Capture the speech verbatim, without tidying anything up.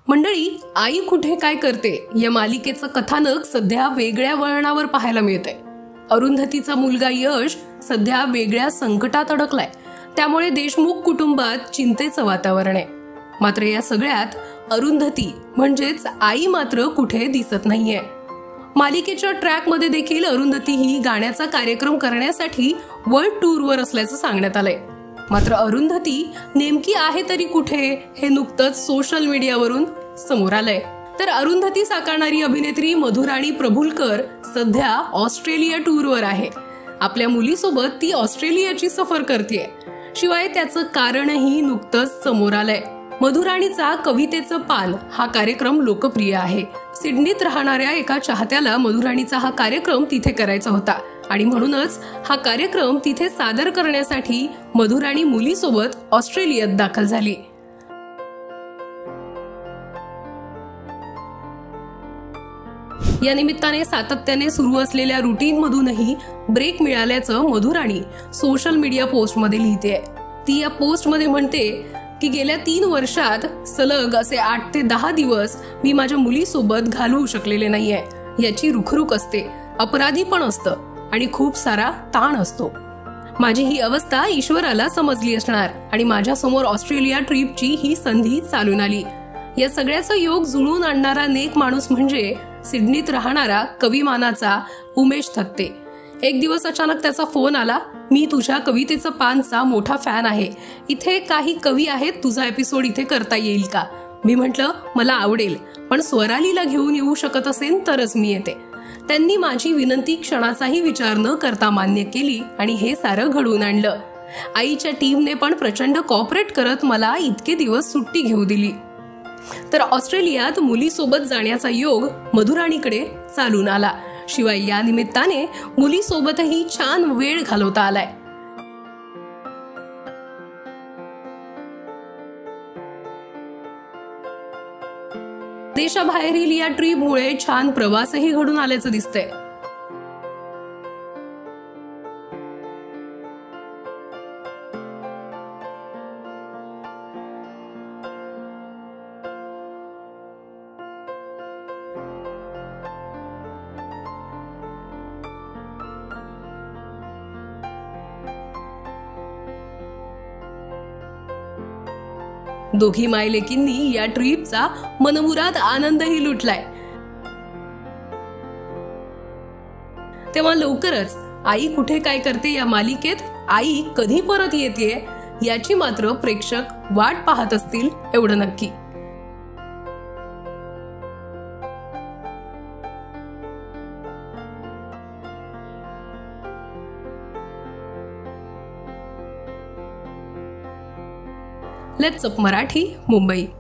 मंडळी, आई कुठे काय करते या मालिकेचं कथानक सध्या वेगळ्या वळणावर पाहायला मिळतंय. अरुंधतीचा मुलगा यश सध्या वेगळ्या संकटात अडकलाय. त्यामुळे देशमुख कुटुंबात चिंतेचं वातावरण आहे. मात्र या सगळ्यात अरुंधती म्हणजेच आई मात्र कुठे दिसत नाहीये. मालिकेच्या ट्रॅकमध्ये देखील अरुंधती ही गाण्याचा कार्यक्रम करण्यासाठी वर्ल्ड टूरवर असल्याचं सांगण्यात आलंय. मात्र अरुंधती नेमकी आहे तरी कुठे हे नुकतंच सोशल मीडियावरून समोर आलंय. तर अरुंधती साकारणारी अभिनेत्री मधुराणी प्रभुलकर सध्या ऑस्ट्रेलिया टूरवर आहे. आपल्या मुलीसोबत ती ऑस्ट्रेलियाची सफर करतेय. शिवाय त्याचं कारणही नुकतंच समोर आलंय. मधुराणीचा कवितेचं पान हा कार्यक्रम लोकप्रिय आहे. सिडनीत राहणाऱ्या एका चाहत्याला मधुराणीचा हा कार्यक्रम तिथे करायचा होता आणि म्हणूनच हा कार्यक्रम तिथे सादर करण्यासाठी मधुराणी मुलीसोबत ऑस्ट्रेलियात दाखल झाली. या निमित्ताने सातत्याने सुरू असलेल्या रुटीन मधूनही ब्रेक मिळाल्याचं मधुराणी सोशल मीडिया पोस्ट मध्ये लिहिते. ती या पोस्ट मध्ये म्हणते की गेल्या तीन वर्षात सलग असे आठ ते दहा दिवस मी माझ्या मुलीसोबत घालवू शकलेले नाहीये. याची रुखरुख असते, अपराधी पण असतं आणि खूप सारा ताण असतो. माझी ही अवस्था ईश्वराला समजली असणार आणि माझ्या समोर ऑस्ट्रेलिया ट्रिपची ही संधी चालून आली. या सगळ्याचा योग जुळून आणणारा नेक माणूस म्हणजे सिडनीत राहणारा कविमानाचा उमेश थत्ते. एक दिवस अचानक त्याचा फोन आला. मी तुझ्या कवितेचं पानचा मोठा फॅन आहे. इथे काही कवी आहेत, तुझा एपिसोड इथे करता येईल का? मी म्हटलं मला आवडेल, पण स्वरालीला घेऊन येऊ शकत असेल तरच मी येते. त्यांनी माझी विनंती क्षणाचाही विचार न करता मान्य केली आणि हे सारं घडवून आणलं. आईच्या टीमने पण प्रचंड कॉपरेट करत मला इतके दिवस सुट्टी घेऊ दिली. तर ऑस्ट्रेलियात मुलीसोबत जाण्याचा योग मधुराणीकडे चालून आला. शिवाय या निमित्ताने मुलीसोबतही छान वेळ घालवता आलाय. देशाबाहेरील या ट्रिपमुळे छान प्रवासही घडून आल्याचं दिसतंय. दोघी मायलेकींनी या ट्रिपचा मनमुराद आनंदही लुटलाय. तेव्हा लवकरच आई कुठे काय करते या मालिकेत आई कधी परत येते याची मात्र प्रेक्षक वाट पाहत असतील एवढं नक्की. Let's up Marathi, Mumbai.